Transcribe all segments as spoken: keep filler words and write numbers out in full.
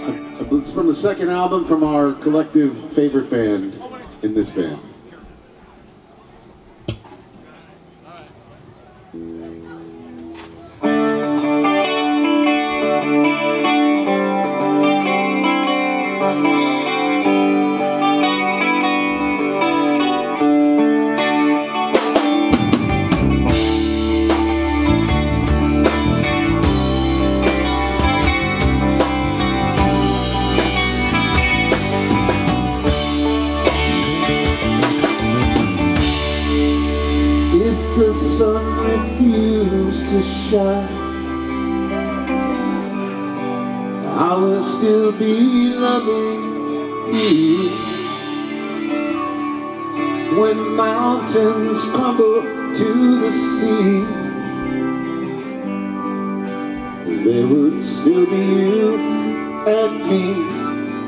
It's from the second album from our collective favorite band in this band. The sun refused to shine, I would still be loving you. When mountains crumble to the sea, there would still be you and me.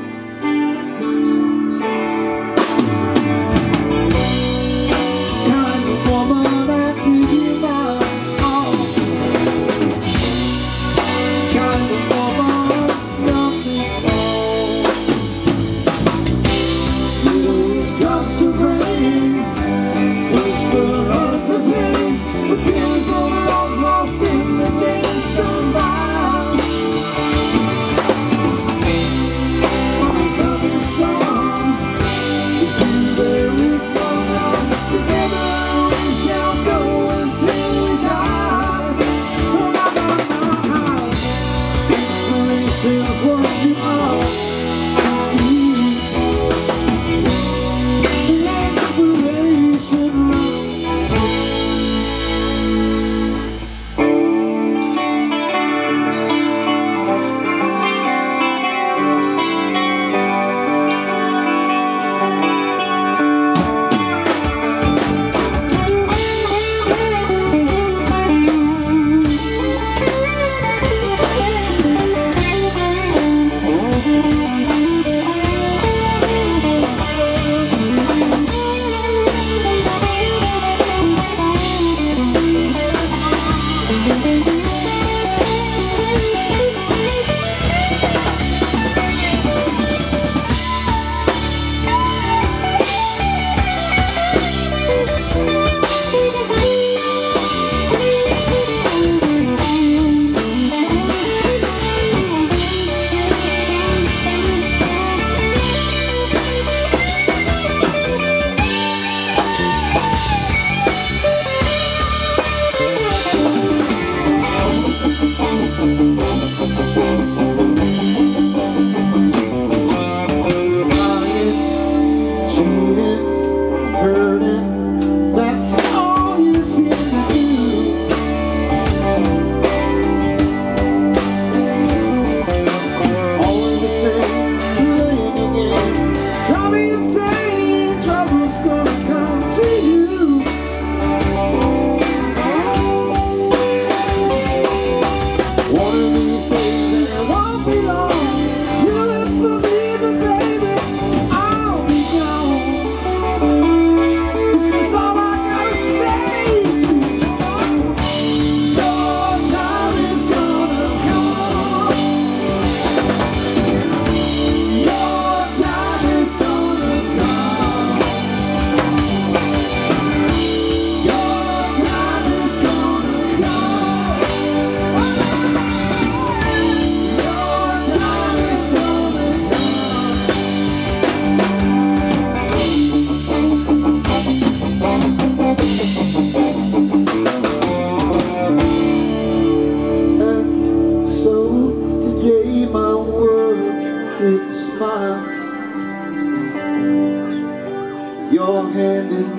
Your hand in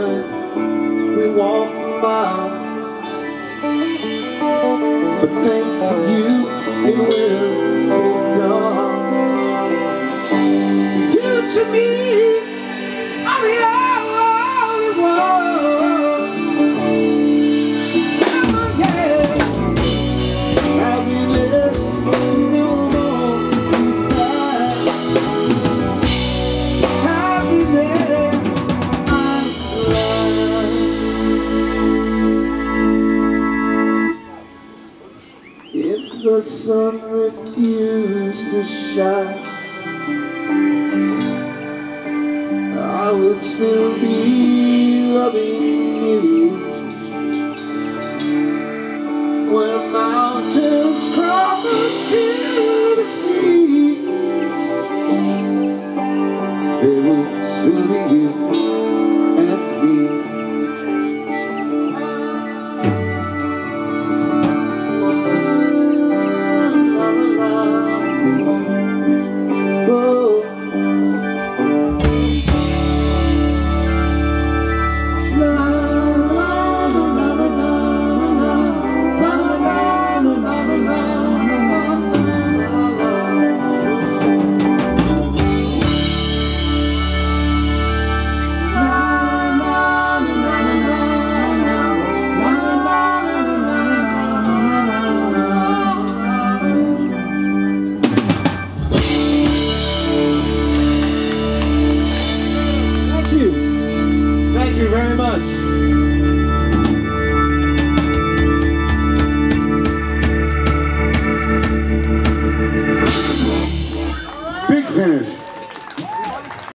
mine, we walked a mile, but thanks to you, it will be done. You to me are the only one. Never yet happiness no more inside. Happiness. If the sun refused to was shy, I would still be loving you. When mountains crumble to the sea, there will still be you and me. Thank you very much.